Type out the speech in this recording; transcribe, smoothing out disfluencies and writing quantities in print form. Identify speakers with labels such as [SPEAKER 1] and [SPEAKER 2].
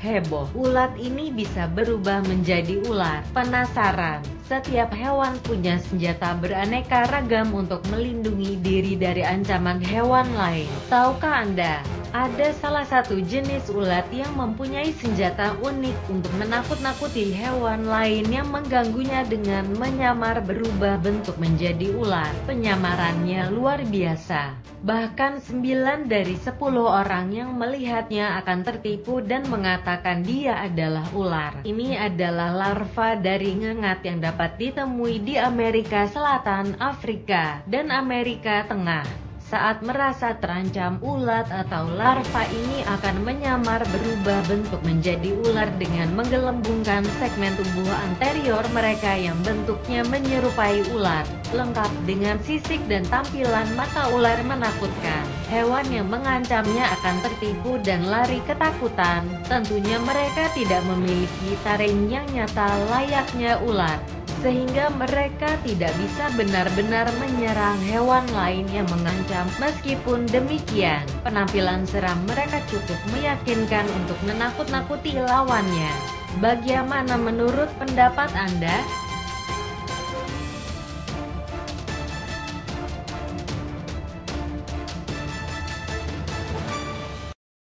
[SPEAKER 1] heboh. Ulat ini bisa berubah menjadi ular. Penasaran? Setiap hewan punya senjata beraneka ragam untuk melindungi diri dari ancaman hewan lain. Tahukah Anda? Ada salah satu jenis ulat yang mempunyai senjata unik untuk menakut-nakuti hewan lain yang mengganggunya dengan menyamar berubah bentuk menjadi ular. Penyamarannya luar biasa. Bahkan 9 dari 10 orang yang melihatnya akan tertipu dan mengatakan dia adalah ular. Ini adalah larva dari ngengat yang dapat ditemui di Amerika Selatan, Afrika, dan Amerika Tengah. Saat merasa terancam, ulat atau larva ini akan menyamar berubah bentuk menjadi ular dengan menggelembungkan segmen tubuh anterior mereka yang bentuknya menyerupai ular, lengkap dengan sisik dan tampilan mata ular menakutkan. Hewan yang mengancamnya akan tertipu dan lari ketakutan. Tentunya mereka tidak memiliki taring yang nyata layaknya ular, sehingga mereka tidak bisa benar-benar menyerang hewan lain yang mengancam. Meskipun demikian, penampilan seram mereka cukup meyakinkan untuk menakut-nakuti lawannya. Bagaimana menurut pendapat Anda?